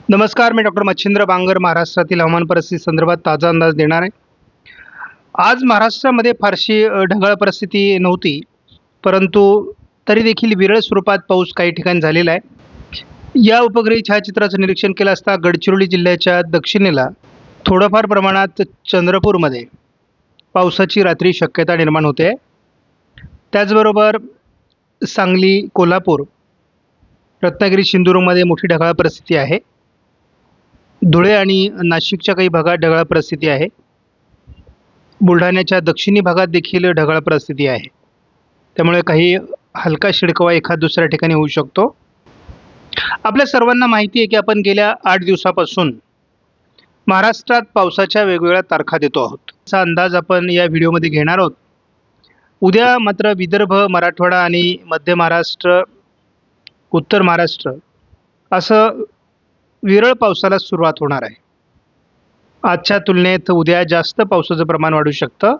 नमस्कार, मी डॉक्टर मच्छिंद्र बांगर महाराष्ट्रातील हवामान परिस्थिती संदर्भात ताजा अंदाज देणार आहे. आज महाराष्ट्रामध्ये फारशी ढगाळ परिस्थिती नव्हती, परंतु तरी देखील विरळ स्वरूपात पाऊस काही ठिकाणी झालेला आहे. या उपग्रही छायाचित्राचं निरीक्षण केलं असता गडचिरोली जिल्ह्याच्या दक्षिणेला थोडंफार प्रमाणात चंद्रपूरमध्ये पावसाची रात्री शक्यता निर्माण होते. त्याचबरोबर सांगली, कोल्हापूर, रत्नागिरी, सिंधुदुर्गमध्ये मोठी ढगाळ परिस्थिती आहे. धुळे आणि नाशिकच्या काही भागात ढगाळ परिस्थिती आहे. बुलढाण्याच्या दक्षिणी भागात देखील ढगाळ परिस्थिती आहे. त्यामुळे काही हलका शिडकावा एखाद दुसऱ्या ठिकाणी होऊ शकतो. आपल्या सर्वांना माहिती आहे की आपण गेल्या 8 दिवसापासून महाराष्ट्रात पावसाच्या वेगवेगळ्या तारखा देतो आहोत. असा अंदाज आपण या व्हिडिओमध्ये घेणार आहोत. उद्या मात्र विदर्भ, मराठवाडा आणि मध्य महाराष्ट्र, उत्तर महाराष्ट्र असं विरळ पावसाला सुरुवात होणार आहे. आजच्या तुलनेत उद्या जास्त पावसाचं प्रमाण वाढू शकतं.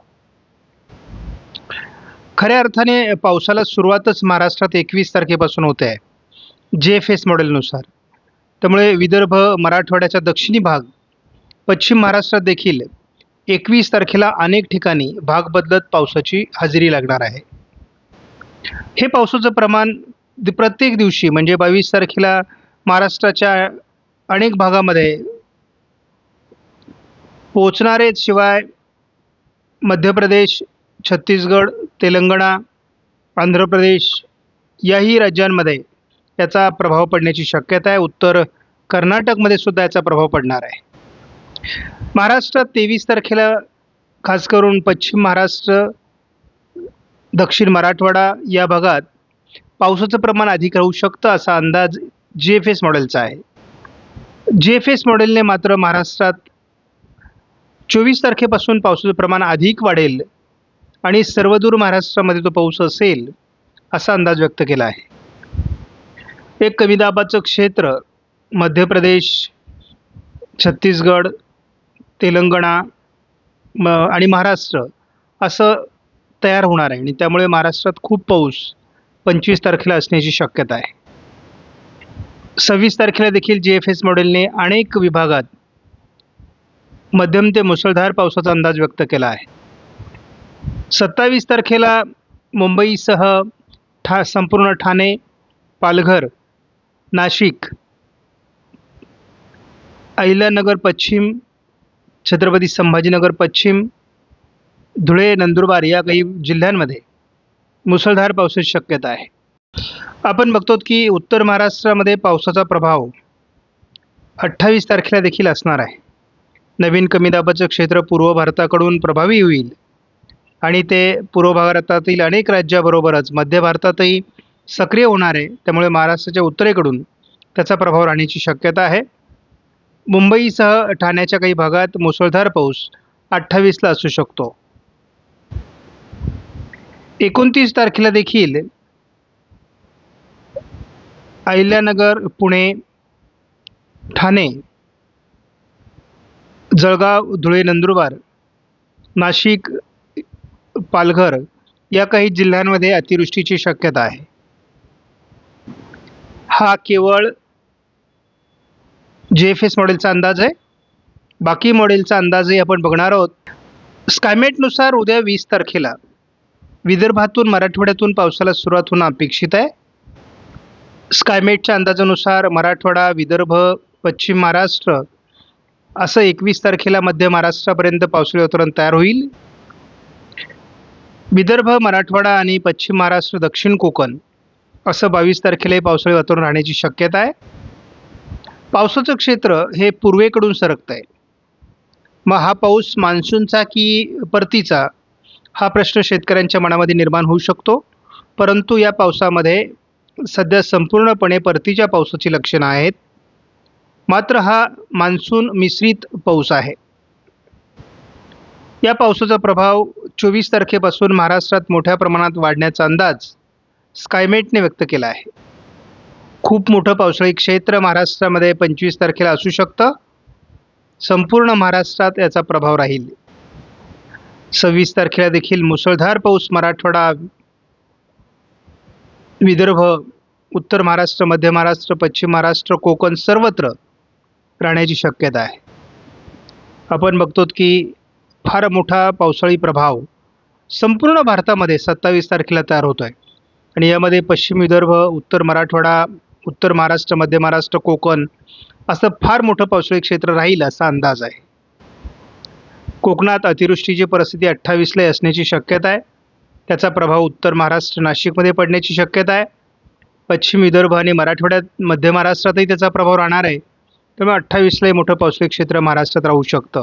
खऱ्या अर्थाने पावसाला सुरुवातच महाराष्ट्रात 21 तारखेपासून होते आहे, JFS मॉडेलनुसार. त्यामुळे विदर्भ, मराठवाड्याचा दक्षिणी भाग, पश्चिम महाराष्ट्रात देखील 21 तारखेला अनेक ठिकाणी भाग बदलत पावसाची हजेरी लागणार आहे. हे पावसाचं प्रमाण प्रत्येक दिवशी म्हणजे 22 तारखेला महाराष्ट्राच्या अनेक भागामध्ये पोहोचणारेच, शिवाय मध्य प्रदेश, छत्तीसगड, तेलंगणा, आंध्र प्रदेश याही राज्यांमध्ये याचा प्रभाव पडण्याची शक्यता आहे. उत्तर कर्नाटकमध्ये सुद्धा याचा प्रभाव पडणार आहे. महाराष्ट्रात 23 तारखेला खास करून पश्चिम महाराष्ट्र, दक्षिण मराठवाडा या भागात पावसाचं प्रमाण अधिक राहू शकतं असा अंदाज JFS मॉडेलचा आहे. JFS मॉडेलने मात्र महाराष्ट्रात 24 तारखेपासून पावसाचं प्रमाण अधिक वाढेल आणि सर्वदूर महाराष्ट्रामध्ये तो पाऊस असेल असा अंदाज व्यक्त केला आहे. एक कमी दाबाचं क्षेत्र मध्य प्रदेश, छत्तीसगड, तेलंगणा आणि महाराष्ट्र असं तयार होणार आहे आणि त्यामुळे महाराष्ट्रात खूप पाऊस 25 तारखेला असण्याची शक्यता आहे. 26 तारखेला देखील JFS मॉडेलने अनेक विभागात मध्यम ते मुसळधार पावसाचा अंदाज व्यक्त केला आहे. 27 तारखेला मुंबईसह संपूर्ण ठाणे, पालघर, नाशिक, अहिल्यानगर पश्चिम, छत्रपती संभाजीनगर पश्चिम, धुळे, नंदुरबार या काही जिल्ह्यांमध्ये मुसळधार पावसाची शक्यता आहे. आपण बघतो की उत्तर महाराष्ट्रामध्ये पावसाचा प्रभाव 28 तारखेला देखील असणार आहे. नवीन कमी दाबाचं क्षेत्र पूर्व भारताकडून प्रभावी होईल आणि ते पूर्व भारतातील अनेक राज्याबरोबरच मध्य भारतातही सक्रिय होणार आहे. त्यामुळे महाराष्ट्राच्या उत्तरेकडून त्याचा प्रभाव राहण्याची शक्यता आहे. मुंबईसह ठाण्याच्या काही भागात मुसळधार पाऊस 28ला असू शकतो. 29 तारखेला देखील अहिल्यानगर, पुणे, ठाणे, जळगाव, धुळे, नंदुरबार, नाशिक, पालघर या काही जिल्ह्यांमध्ये अतिवृष्टीची शक्यता आहे. हा केवळ JFS मॉडेलचा अंदाज आहे. बाकी मॉडेलचा अंदाजही आपण बघणार आहोत. स्कायमेटनुसार उद्या 20 तारखेला विदर्भातून, मराठवाड्यातून पावसाला सुरुवात होणं अपेक्षित आहे. स्कायमेटच्या अंदाजानुसार मराठवाडा, विदर्भ, पश्चिम महाराष्ट्र असं 21 तारखेला मध्य महाराष्ट्रापर्यंत पावसाळी वातावरण तयार होईल. विदर्भ, मराठवाडा आणि पश्चिम महाराष्ट्र, दक्षिण कोकण असं 22 तारखेलाही पावसाळी वातावरण राहण्याची शक्यता आहे. पावसाचं क्षेत्र हे पूर्वेकडून सरकत आहे. मग हा पाऊस मान्सूनचा की परतीचा हा प्रश्न शेतकऱ्यांच्या मनामध्ये निर्माण होऊ शकतो. परंतु या पावसामध्ये सध्या संपूर्णपणे परतीच्या पावसाची लक्षणं आहेत. मात्र हा मान्सून मिश्रित पाऊस आहे. या पावसाचा प्रभाव 24 तारखेपासून महाराष्ट्रात मोठ्या प्रमाणात वाढण्याचा अंदाज स्कायमेटने व्यक्त केला आहे. खूप मोठं पावसाळी क्षेत्र महाराष्ट्रामध्ये 25 तारखेला असू शकतं. संपूर्ण महाराष्ट्रात याचा प्रभाव राहील. 26 तारखेला देखील मुसळधार पाऊस मराठवाडा, विदर्भ, उत्तर महाराष्ट्र, मध्य महाराष्ट्र, पश्चिम महाराष्ट्र, कोकण सर्वत्र राहण्याची शक्यता आहे. आपण बघतो की फार मोठा पावसाळी प्रभाव संपूर्ण भारतामध्ये 27 तारखेला तयार होतो आहे आणि यामध्ये पश्चिम विदर्भ, उत्तर मराठवाडा, उत्तर महाराष्ट्र, मध्य महाराष्ट्र, कोकण असं फार मोठं पावसाळी क्षेत्र राहील असा अंदाज आहे. कोकणात अतिवृष्टीची परिस्थिती 28ला असण्याची शक्यता आहे. त्याचा प्रभाव उत्तर महाराष्ट्र, नाशिकमध्ये पडण्याची शक्यता आहे. पश्चिम विदर्भ आणि मराठवाड्यात, मध्य महाराष्ट्रातही त्याचा प्रभाव राहणार आहे. त्यामुळे 28ला हे मोठं पावसाळी क्षेत्र महाराष्ट्रात राहू शकतं.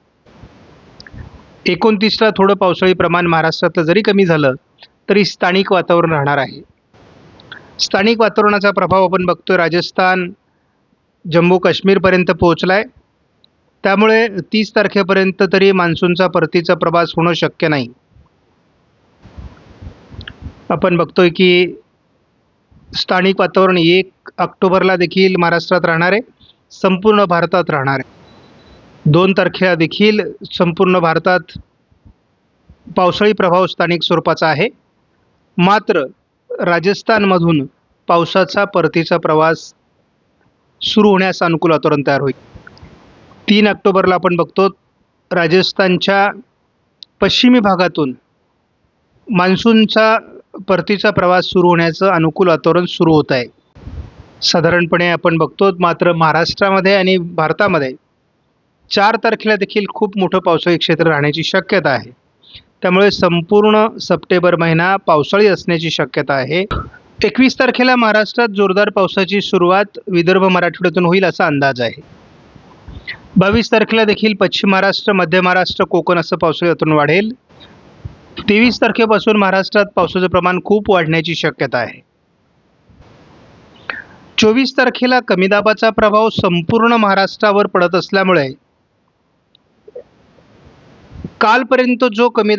29ला थोडं पावसाळी प्रमाण महाराष्ट्रातलं जरी कमी झालं तरी स्थानिक वातावरण राहणार आहे. स्थानिक वातावरणाचा प्रभाव आपण बघतोय राजस्थान, जम्मू काश्मीरपर्यंत पोहोचला आहे. त्यामुळे 30 तारखेपर्यंत तरी मान्सूनचा परतीचा प्रवास होणं शक्य नाही. आपण बघतोय की स्थानिक वातावरण 1 ऑक्टोबरला देखील महाराष्ट्रात राहणार आहे, संपूर्ण भारतात राहणार आहे. 2 तारखेला देखील संपूर्ण भारतात पावसाळी प्रभाव स्थानिक स्वरूपाचा आहे. मात्र राजस्थानमधून पावसाचा परतीचा प्रवास सुरू होण्यास अनुकूल वातावरण तयार होईल. 3 ऑक्टोबरला आपण बघतो राजस्थानच्या पश्चिमी भागातून मान्सूनचा परतीचा प्रवास सुरू होण्याचं अनुकूल वातावरण सुरू होत आहे. साधारणपणे आपण बघतो मात्र महाराष्ट्रामध्ये आणि भारतामध्ये 4 तारखेला देखील खूप मोठं पावसाळी क्षेत्र राहण्याची शक्यता आहे. त्यामुळे संपूर्ण सप्टेंबर महिना पावसाळी असण्याची शक्यता आहे. 21 तारखेला महाराष्ट्रात जोरदार पावसाची सुरुवात विदर्भ मराठवाड्यातून होईल असा अंदाज आहे. 22 तारखेला देखील पश्चिम महाराष्ट्र, मध्य महाराष्ट्र, कोकण असं पावसाळी वातावरण वाढेल. 23 तारखेपासून महाराष्ट्रात पावसाचं प्रमाण खूप वाढण्याची शक्यता आहे. 24 तारखेला कमी दाबाचा प्रभाव संपूर्ण महाराष्ट्रावर पडत असल्यामुळे कालपर्यंत जो कमी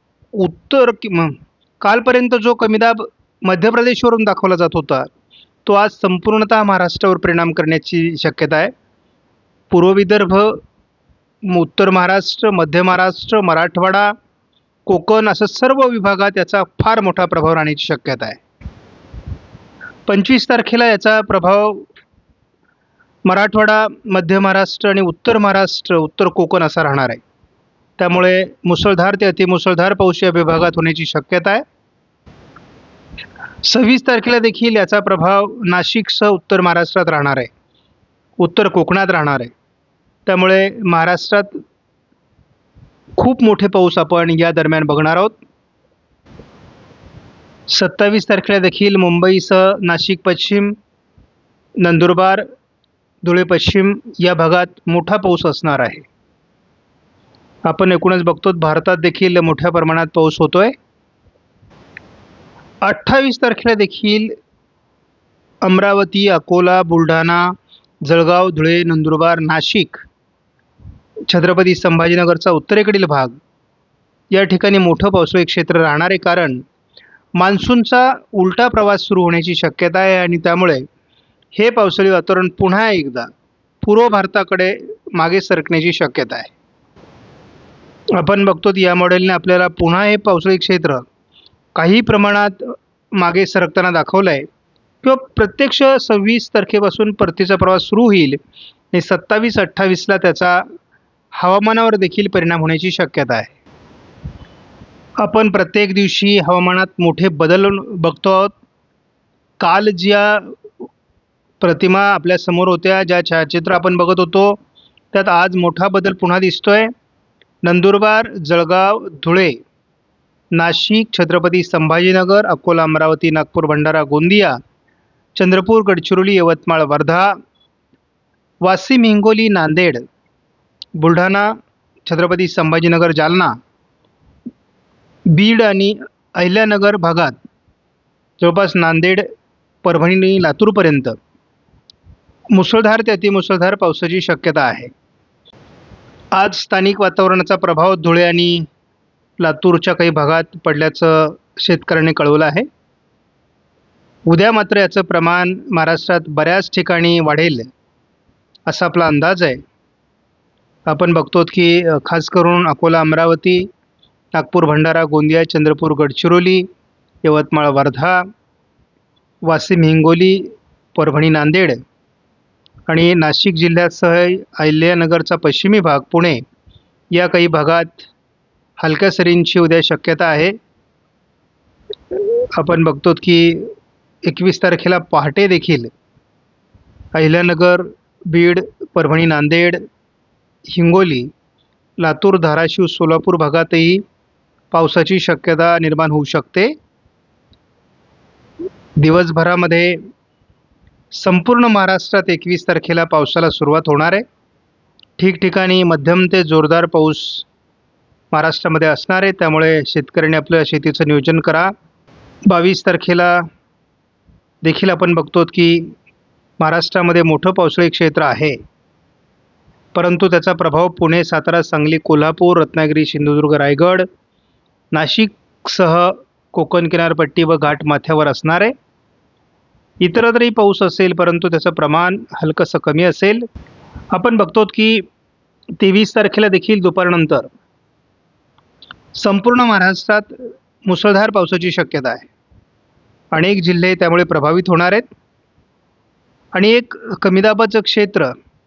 दाब मध्य प्रदेशवरून दाखवला जात होता तो आज संपूर्णतः महाराष्ट्रावर परिणाम करण्याची शक्यता आहे. पूर्व विदर्भ, उत्तर महाराष्ट्र, मध्य महाराष्ट्र, मराठवाडा, कोकण असं सर्व विभागात याचा फार मोठा प्रभाव राहण्याची शक्यता आहे. 25 तारखेला याचा प्रभाव मराठवाडा, मध्य महाराष्ट्र आणि उत्तर महाराष्ट्र, उत्तर कोकण असा राहणार आहे. त्यामुळे मुसळधार ते अतिमुसळधार पाऊस या विभागात होण्याची शक्यता आहे. 26 तारखेला देखील याचा प्रभाव नाशिकसह उत्तर महाराष्ट्रात राहणार आहे, उत्तर कोकणात राहणार आहे. त्यामुळे महाराष्ट्रात खूप मोठे पाऊस आपण या दरम्यान बघणार आहोत. 27 तारखेला देखील मुंबईसह नाशिक पश्चिम, नंदुरबार, धुळे पश्चिम या भागात मोठा पाऊस असणार आहे. आपण एकूणच बघतो भारतात देखील मोठ्या प्रमाणात पाऊस होतोय. 28 तारखेला देखील अमरावती, अकोला, बुलढाणा, जळगाव, धुळे, नंदुरबार, नाशिक, छत्रपती संभाजीनगरचा उत्तरेकडील भाग या ठिकाणी मोठं पावसाळी क्षेत्र राहणार आहे. कारण मान्सूनचा उलटा प्रवास सुरू होण्याची शक्यता आहे आणि त्यामुळे हे पावसाळी वातावरण पुन्हा एकदा पूर्व भारताकडे मागे सरकण्याची शक्यता आहे. आपण बघतो या मॉडेलने आपल्याला पुन्हा हे पावसाळी क्षेत्र काही प्रमाणात मागे सरकताना दाखवलं आहे किंवा प्रत्यक्ष 26 तारखेपासून परतीचा प्रवास सुरू होईल आणि 27-28ला त्याचा हवामानावर देखील परिणाम होण्याची शक्यता आहे. आपण प्रत्येक दिवशी हवामानात मोठे बदल बघतो आहोत. काल ज्या प्रतिमा आपल्यासमोर होत्या, ज्या छायाचित्र आपण बघत होतो त्यात आज मोठा बदल पुन्हा दिसतोय. नंदुरबार, जळगाव, धुळे, नाशिक, छत्रपती संभाजीनगर, अकोला, अमरावती, नागपूर, भंडारा, गोंदिया, चंद्रपूर, गडचिरोली, यवतमाळ, वर्धा, वाशिम, हिंगोली, नांदेड, बुलढाणा, छत्रपती संभाजीनगर, जालना, बीड आणि अहिल्यानगर भागात जवळपास नांदेड, परभणी, लातूरपर्यंत मुसळधार ते अतिमुसळधार पावसाची शक्यता आहे. आज स्थानिक वातावरणाचा प्रभाव धुळे आणि लातूरच्या काही भागात पडल्याचं शेतकऱ्यांनी कळवलं आहे. उद्या मात्र याचं प्रमाण महाराष्ट्रात बऱ्याच ठिकाणी वाढेल असा आपला अंदाज आहे. आपण बघतो की खास करून अकोला, अमरावती, नागपूर, भंडारा, गोंदिया, चंद्रपूर, गडचिरोली, यवतमाळ, वर्धा, वाशिम, हिंगोली, परभणी, नांदेड आणि नाशिक जिल्ह्यासह अहिल्यानगरचा पश्चिमी भाग, पुणे या काही भागात हलक्या सरींची उद्या शक्यता आहे. आपण बघतो की 21 तारखेला पहाटे देखील अहिल्यानगर, बीड, परभणी, नांदेड, हिंगोली, लातूर, धाराशिव, सोलापूर भागातही पावसाची शक्यता निर्माण होऊ शकते. दिवसभरामध्ये संपूर्ण महाराष्ट्रात 21 तारखेला पावसाला सुरुवात होणार आहे. ठिकठिकाणी मध्यम ते जोरदार पाऊस महाराष्ट्रामध्ये असणार आहे, त्यामुळे शेतकऱ्यांनी आपलं शेतीचं नियोजन करा. 22 तारखेला देखील आपण बघतो की महाराष्ट्रामध्ये मोठं पावसाळी क्षेत्र आहे, परंतु त्याचा प्रभाव पुणे, सातारा, सांगली, कोल्हापूर, रत्नागिरी, सिंधुदुर्ग, रायगड, नाशिकसह कोकण किनारपट्टी व घाटमाथ्यावर असणार आहे. इतरत्रही पाऊस असेल, परंतु त्याचं प्रमाण हलकंसं कमी असेल. आपण बघतो की 23 तारखेला देखील दुपारनंतर संपूर्ण महाराष्ट्रात मुसळधार पावसाची शक्यता आहे. अनेक जिल्हे त्यामुळे प्रभावित होणार आहेत. आणि एक कमी दाबाचं क्षेत्र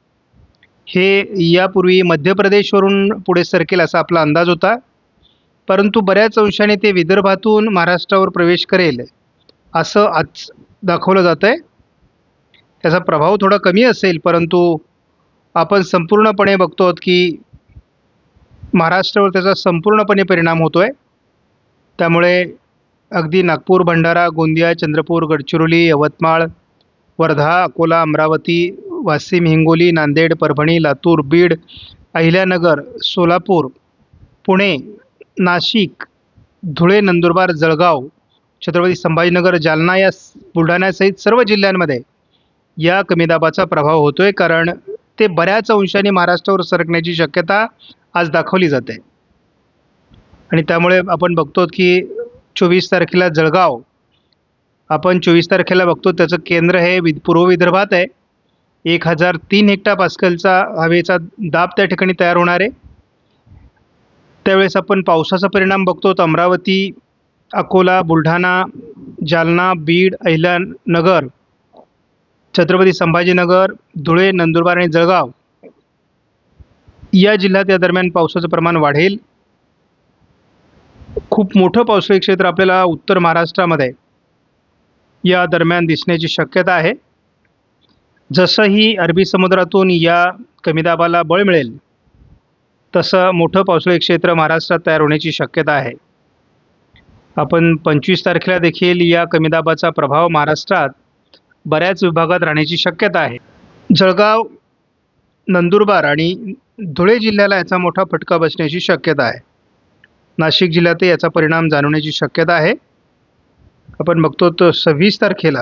हे यापूर्वी मध्य प्रदेशवरून पुढे सरकेल असा आपला अंदाज होता, परंतु बऱ्याच अंशाने ते विदर्भातून महाराष्ट्रावर प्रवेश करेल असं आज दाखवलं जातं आहे. त्याचा प्रभाव थोडा कमी असेल, परंतु आपण संपूर्णपणे बघतो की महाराष्ट्रावर त्याचा संपूर्णपणे परिणाम होतो आहे. त्यामुळे अगदी नागपूर, भंडारा, गोंदिया, चंद्रपूर, गडचिरोली, यवतमाळ, वर्धा, अकोला, अमरावती, वाशिम, हिंगोली, नांदेड, परभणी, लातूर, बीड, अहिल्यानगर, सोलापूर, पुणे, नाशिक, धुळे, नंदुरबार, जळगाव, छत्रपती संभाजीनगर, जालना या बुलढाण्यासहित सर्व जिल्ह्यांमध्ये या कमी दाबाचा प्रभाव होतो आहे, कारण ते बऱ्याच अंशाने महाराष्ट्रावर सरकण्याची शक्यता आज दाखवली जाते. आणि त्यामुळे आपण बघतो की 24 तारखेला जळगाव, आपण 24 तारखेला बघतो त्याचं केंद्र हे पूर्व विदर्भात आहे. 1003 हेक्टोपास्कलचा हवेचा दाब त्या ठिकाणी तयार होणार आहे. त्यावेळेस आपण पावसाचा परिणाम बघतो. अमरावती, अकोला, बुलढाणा, जालना, बीड, अहिल्यानगर, छत्रपती संभाजीनगर, धुळे, नंदुरबार आणि जळगाव या जिल्ह्यात या दरम्यान पावसाचं प्रमाण वाढेल. खूप मोठं पावसाळी क्षेत्र आपल्याला उत्तर महाराष्ट्रामध्ये या दरम्यान दिसण्याची शक्यता आहे. जसंही अरबी समुद्रातून या कमी दाबाला बळ मिळेल, तसं मोठं पावसाळी क्षेत्र महाराष्ट्रात तयार होण्याची शक्यता आहे. आपण 25 तारखेला देखील या कमी दाबाचा प्रभाव महाराष्ट्रात बऱ्याच विभागात राहण्याची शक्यता आहे. जळगाव, नंदुरबार आणि धुळे जिल्ह्याला याचा मोठा फटका बसण्याची शक्यता आहे. नाशिक जिल्ह्यातही याचा परिणाम जाणवण्याची शक्यता आहे. आपण बघतो तर 26 तारखेला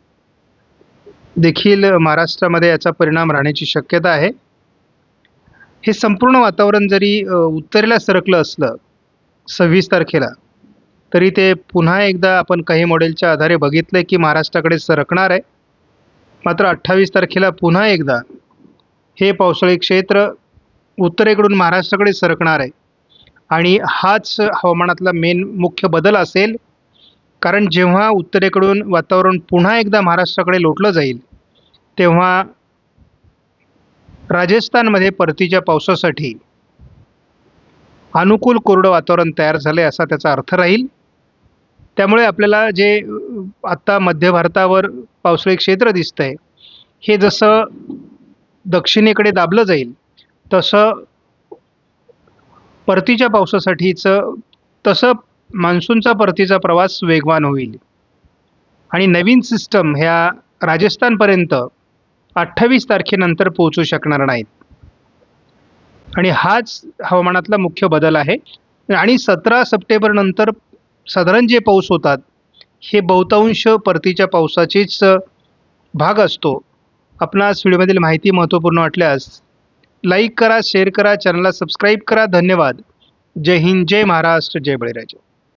देखील महाराष्ट्रामध्ये याचा परिणाम राहण्याची शक्यता आहे. हे संपूर्ण वातावरण जरी उत्तरेला सरकलं असलं 26 तारखेला, तरी ते पुन्हा एकदा आपण काही मॉडेलच्या आधारे बघितलं की महाराष्ट्राकडे सरकणार आहे. मात्र 28 तारखेला पुन्हा एकदा हे पावसाळी क्षेत्र उत्तरेकडून महाराष्ट्राकडे सरकणार आहे. आणि हाच हवामानातला मुख्य बदल असेल, कारण जेव्हा उत्तरेकडून वातावरण पुन्हा एकदा महाराष्ट्राकडे लोटलं जाईल, तेव्हा राजस्थानमध्ये परतीच्या पावसासाठी अनुकूल कोरडं वातावरण तयार झाले असा त्याचा अर्थ राहील. त्यामुळे आपल्याला जे आत्ता मध्य भारतावर पावसाळी क्षेत्र दिसतंय, हे जसं दक्षिणेकडे दाबलं जाईल, तसं परतीच्या पावसासाठीचं तसं मान्सूनचा परतीचा प्रवास वेगवान होईल. आणि नवीन सिस्टम ह्या राजस्थानपर्यंत 28 तारखेनंतर पोहोचू शकणार नाहीत. आणि हाच हवामानातला मुख्य बदल आहे. आणि 17 सप्टेंबरनंतर साधारण जे पाऊस होतात, हे बहुतांश परतीच्या पावसाचेच भाग असतो. आपणास व्हिडिओमधील माहिती महत्त्वपूर्ण वाटल्यास लाईक करा, शेअर करा, चॅनलला सबस्क्राईब करा. धन्यवाद. जय हिंद, जय महाराष्ट्र, जय बळीराजा.